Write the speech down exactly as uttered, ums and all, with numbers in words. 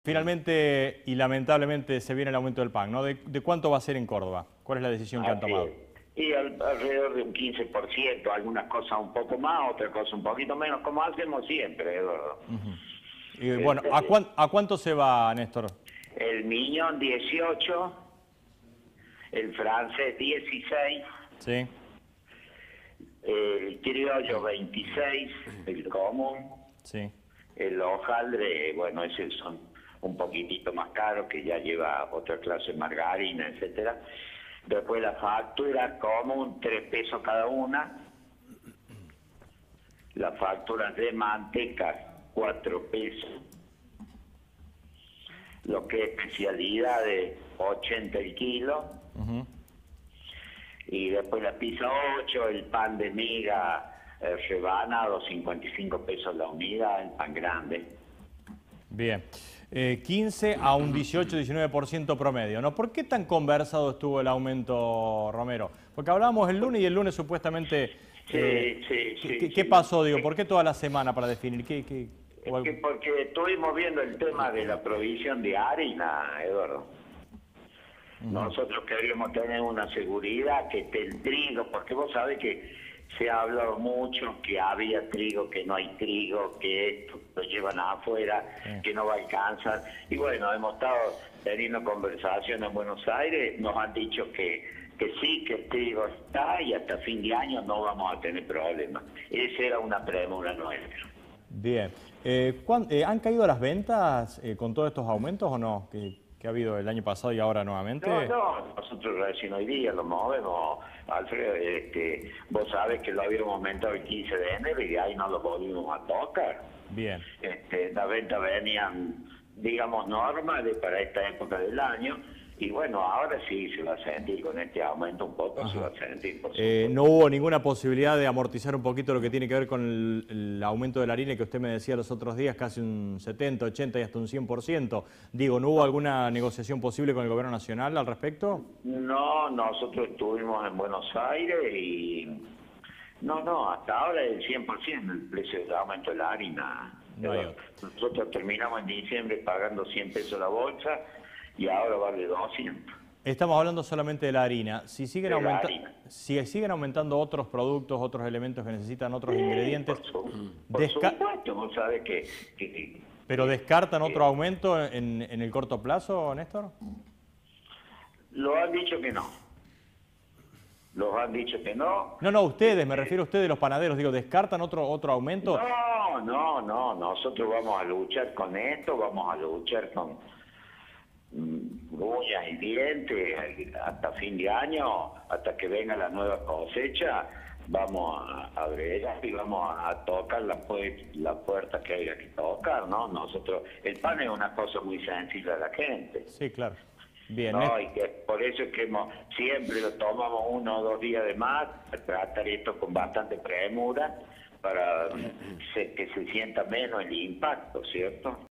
Finalmente y lamentablemente se viene el aumento del pan, ¿no? ¿De, de cuánto va a ser en Córdoba? ¿Cuál es la decisión que han Así tomado? es. Y al- alrededor de un quince por ciento, algunas cosas un poco más, otras cosas un poquito menos, como hacemos siempre, Eduardo. Y bueno, ¿a, cuán- ¿a cuánto se va, Néstor? El miñón dieciocho, el francés dieciséis, Sí, el criollo veintiséis, el común, sí. el hojaldre, bueno, esos son un poquitito más caros, que ya lleva otra clase de margarina, etcétera. Después la factura común, tres pesos cada una. La factura de manteca, cuatro pesos. Lo que es especialidad de ochenta el kilo. Ujú. Y después la pizza ocho, el pan de miga eh, rebanado, cincuenta y cinco pesos la unidad, el pan grande. Bien. Eh, quince a un dieciocho a diecinueve por ciento promedio, ¿no? ¿Por qué tan conversado estuvo el aumento, Romero? Porque hablábamos el lunes y el lunes supuestamente... Sí, eh, sí, ¿qué, sí, qué- sí. qué pasó, digo? ¿Por qué toda la semana para definir? ¿Qué, qué, o Es algo- que porque estuvimos viendo el tema de la provisión de harina, Eduardo. Nosotros queríamos tener una seguridad que esté el trigo, porque vos sabés que se ha hablado mucho que había trigo, que no hay trigo, que esto lo llevan afuera, Sí. que no va a alcanzar. Y bueno, hemos estado teniendo conversaciones en Buenos Aires, nos han dicho que, que sí, que el trigo está y hasta fin de año no vamos a tener problemas. Esa era una premura nuestra. Bien. Eh, ¿cuán- eh, ¿Han caído las ventas eh, con todos estos aumentos o no? Que, que ha habido el año pasado y ahora nuevamente. No, no, nosotros recién hoy día lo movemos, Alfredo, este, vos sabes que lo habíamos aumentado el quince de enero y de ahí no lo volvimos a tocar. Bien. Este, las ventas venían, digamos, normales para esta época del año y bueno, ahora sí se va a sentir con este aumento un poco, se va a sentir por Eh, supuesto. ¿No hubo ninguna posibilidad de amortizar un poquito lo que tiene que ver con el, el aumento de la harina que usted me decía los otros días, casi un setenta, ochenta y hasta un cien por ciento? Digo, ¿no hubo alguna negociación posible con el gobierno nacional al respecto? No, nosotros estuvimos en Buenos Aires y no, no, hasta ahora es el cien por ciento el precio del aumento de la harina. No hay otro. Nosotros terminamos en diciembre pagando cien pesos la bolsa y ahora vale doscientos. Estamos hablando solamente de la harina. Si siguen, De la aumenta- harina. si siguen aumentando otros productos, otros elementos que necesitan otros ingredientes, Por, su- por desca- supuesto, vos sabés que, que- ¿pero descartan otro aumento en, en el corto plazo, Néstor? lo han dicho que no. Los han dicho que no. No, no, ustedes, me refiero a ustedes los panaderos, digo, ¿descartan otro, otro aumento? No, no, no, nosotros vamos a luchar con esto, vamos a luchar con mm, uñas y dientes hasta fin de año, hasta que venga la nueva cosecha, vamos a, a ver y vamos a, a tocar la, pu- la puerta que haya que tocar, ¿no? Nosotros, el pan es una cosa muy sencilla a la gente. Sí, claro. Bien, No, Néstor. y que por eso es que hemos, siempre lo tomamos uno o dos días de más, tratar esto con bastante premura para se- que se sienta menos el impacto, ¿cierto?